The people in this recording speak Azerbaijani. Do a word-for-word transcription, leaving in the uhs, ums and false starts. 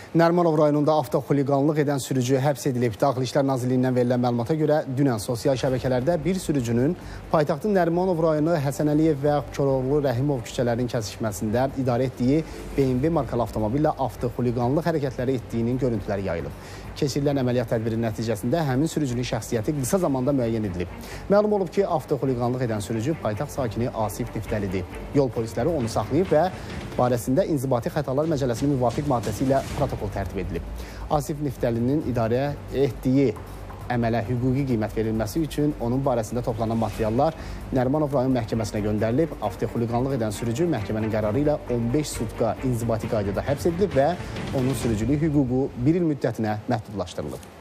Nərimanov rayonunda avtoxuliqanlıq edən sürücü həbs edilib. Daxili İşlər Nazirliyindən verilən məlumata görə dünən sosial şəbəkələrdə bir sürücünün paytaxtın Nərimanov rayonu Həsən Əliyev və Koroğlu Rəhimov küçələrinin kəsişməsində idarə etdiyi B M W markalı avtomobillə avtoxuliqanlıq hərəkətləri etdiyinin görüntüləri yayılıb. Keçirilən əməliyyat tədbirinin nəticəsində həmin sürücünün şəxsiyyəti qısa zamanda müəyyən edilib. Məlum olub ki, avtoxuliqanlıq edən sürücü paytaxt sakini Asif Niftəlidir. Yol polisləri onu saxlayıb və barəsində İnzibati Xətalar Məcəlləsinin müvafiq maddəsi ilə protokol tərtib edilib. Asif Niftəlinin idarə etdiyi əmələ hüquqi qiymət verilməsi üçün onun barəsində toplanan materiallar Nərimanov rayon məhkəməsinə göndərilib. Avtoxuliqanlıq edən sürücü məhkəmənin qərarı ilə on beş sutka inzibati qaydada həbs edilib və onun sürücülük hüququ bir il müddətinə məhdudlaşdırılıb.